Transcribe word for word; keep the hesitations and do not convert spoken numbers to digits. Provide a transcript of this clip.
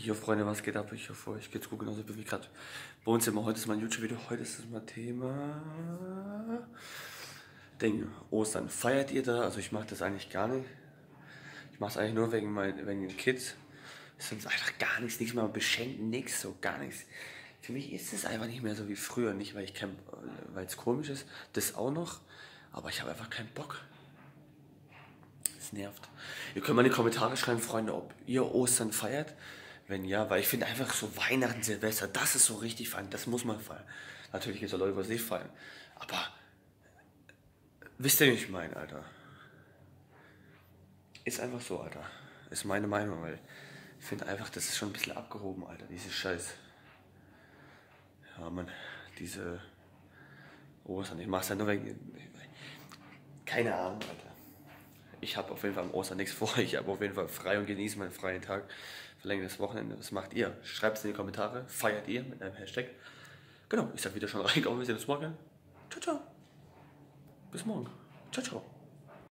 Jo Freunde, was geht ab? Ich hoffe, euch geht's gut, genauso wie gerade bei uns immer. Heute ist mein YouTube-Video, heute ist das mal Thema Ding, Ostern. Feiert ihr da? Also ich mache das eigentlich gar nicht. Ich mache es eigentlich nur wegen, mein, wegen den Kids. Ist sonst einfach gar nichts, nichts mehr beschenkt, nichts, so gar nichts. Für mich ist es einfach nicht mehr so wie früher. Nicht, weil ich kein, weil es komisch ist, das auch noch. Aber ich habe einfach keinen Bock. Es nervt. Ihr könnt mal in die Kommentare schreiben, Freunde, ob ihr Ostern feiert. Wenn ja, weil ich finde einfach so Weihnachten, Silvester, das ist so richtig feiern, das muss man feiern. Natürlich gibt es auch Leute, die es nicht feiern. Aber wisst ihr, wie ich meine, Alter? Ist einfach so, Alter. Ist meine Meinung, weil ich finde einfach, das ist schon ein bisschen abgehoben, Alter, diese Scheiß. Ja, man, diese Ostern, ich mach's ja nur wegen. Keine Ahnung, Alter. Ich habe auf jeden Fall am Ostern nichts vor. Ich habe auf jeden Fall frei und genieße meinen freien Tag. Verlängertes Wochenende. Was macht ihr? Schreibt es in die Kommentare. Feiert ihr mit einem Hashtag? Genau, ich sag wieder schon reingekommen. Wir sehen uns morgen. Ciao, ciao. Bis morgen. Ciao, ciao.